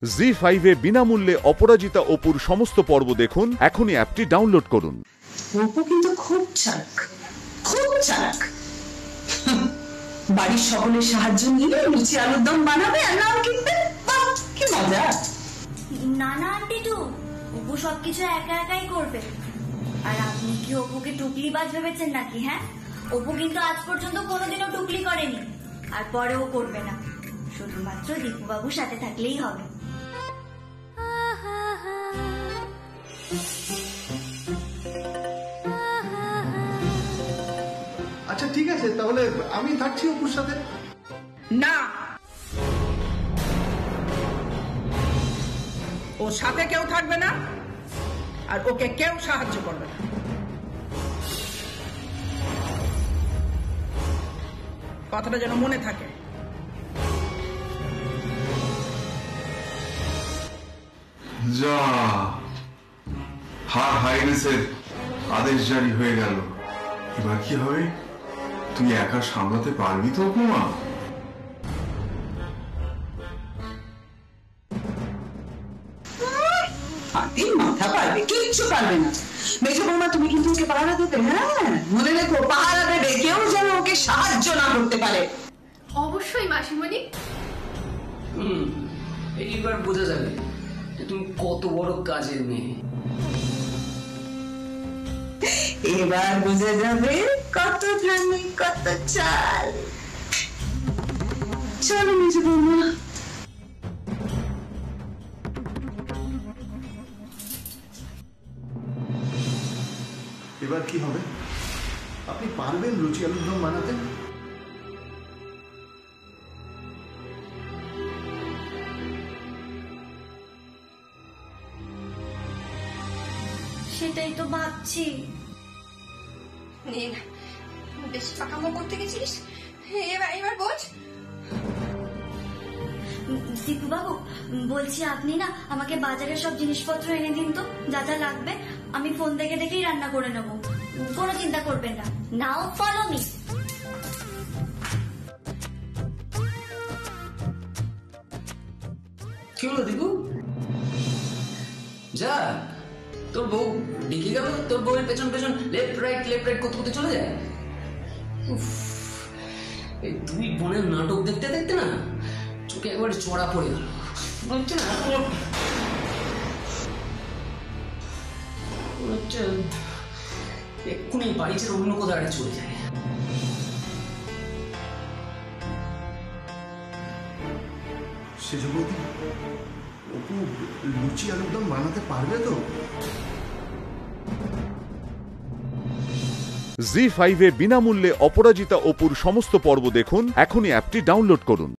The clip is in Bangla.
জি5 এ বিনামূল্যে অপরাজিতা অপুর সমস্ত পর্ব দেখুন। এখনই অ্যাপটি ডাউনলোড করুন। অপু কিন্তু খুব চালাক। বাড়ির সকলের সাহায্য নিয়ে লুচি আলুর দম বানাবে আর নাম কিনবে। কি মজা! না না আন্টি টু, অপু সবকিছু একা একাই করবে। আর আপনি কি অপুকে টুকলি বাজ ভেবেছেন নাকি? হ্যাঁ, অপু কিন্তু আজ পর্যন্ত কোনোদিনও টুকলি করেনি, আর পরেও করবে না। শুধুমাত্র দীপুবাবুর সাথে থাকলেই হবে। আচ্ছা ঠিক আছে, তাহলে আমি থাকছি অপুর সাথে। না, ওর সাথে কেউ থাকবে না, আর ওকে কেউ সাহায্য করবে না। কথাটা যেন মনে থাকে। যা, হার হাইনেসের আদেশ জারি হয়ে গেল। এবার কি হবে? তুই একা সামলাতে পারবি তো অপুমা? মাথা পারবে, কিচ্ছু পারবে না। মেজো বৌমা, তুমি কিন্তু ওকে পাহারা দেবে। হ্যাঁ, মনে রেখো, পাহারা দেবে। কেউ যেন ওকে সাহায্য না করতে পারে। অবশ্যই মাসিমণি। এইবার বোঝা যাবে যে তুমি কত বড় কাজের মেয়ে। এবার বুঝে যাবে কত ধানে কত চাল। চলো মেজো বৌমা। এবার কি হবে? আপনি পারবেন লুচি আলুর দম বানাতে? সেটাই তো ভাবছি। বেশি পাকামো করতে গেছিস, এবার বোঝ। দীপুবাবু, বলছি আপনি না আমাকে বাজারের সব জিনিসপত্র এনে দিন তো, যা যা লাগবে। আমি ফোন দেখে দেখেই রান্না করে নেবো, কোনো চিন্তা করবেন না। Now follow me. কি হলো দীপু? যা, তোর বউ ডেকে গেল, তোর বউয়ের পেছন পেছন লেফট রাইট করতে করতে চলে যায়। এই দুই বোনের নাটক দেখতে দেখতে না চোখে একবার চড়া পড়ে গেল। বলছে না এক্ষুনি বাড়ি ছেড়ে অন্য কোথাও একটা চলে যায়। সেজবতী, অপু লুচি আলুর দম বানাতে পারবে তো? জি5 এ বিনামূল্যে অপরাজিতা অপুর সমস্ত পর্ব দেখুন। এখনই অ্যাপটি ডাউনলোড করুন।